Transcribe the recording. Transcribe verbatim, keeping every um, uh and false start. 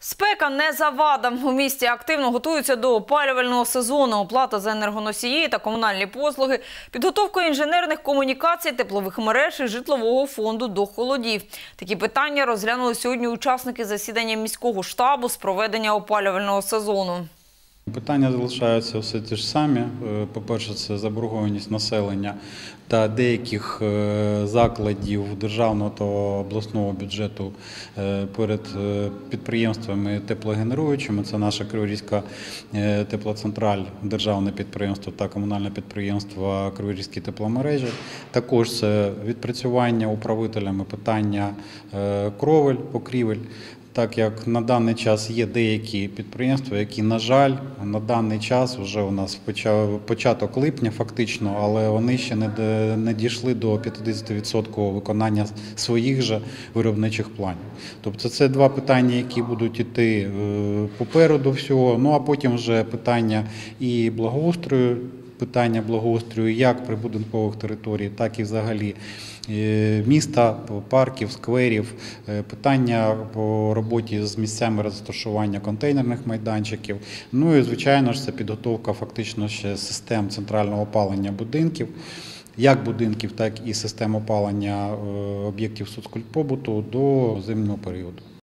Спека не завада. У місті активно готуються до опалювального сезону. Оплата за енергоносії та комунальні послуги, підготовка інженерних комунікацій, теплових мереж і житлового фонду до холодів. Такі питання розглянули сьогодні учасники засідання міського штабу з проведення опалювального сезону. Питання залишаються все ті ж самі. По-перше, це заборгованість населення та деяких закладів державного та обласного бюджету перед підприємствами теплогенеруючими. Це наша Криворізька теплоцентраль, державне підприємство та комунальне підприємство Криворізькі тепломережі. Також це відпрацювання управителями питання кровель, покрівель. Так як на даний час є деякі підприємства, які, на жаль, на даний час, вже у нас початок липня фактично, але вони ще не дійшли до п'ятдесят відсотків виконання своїх же виробничих планів. Тобто це два питання, які будуть йти попереду всього, ну а потім вже питання і благоустрою, питання благоустрою як прибудинкових територій, так і взагалі міста, парків, скверів, питання по роботі з місцями розташування контейнерних майданчиків. Ну і, звичайно ж, це підготовка фактично ще систем центрального опалення будинків, як будинків, так і систем опалення об'єктів соцкультпобуту до зимнього періоду.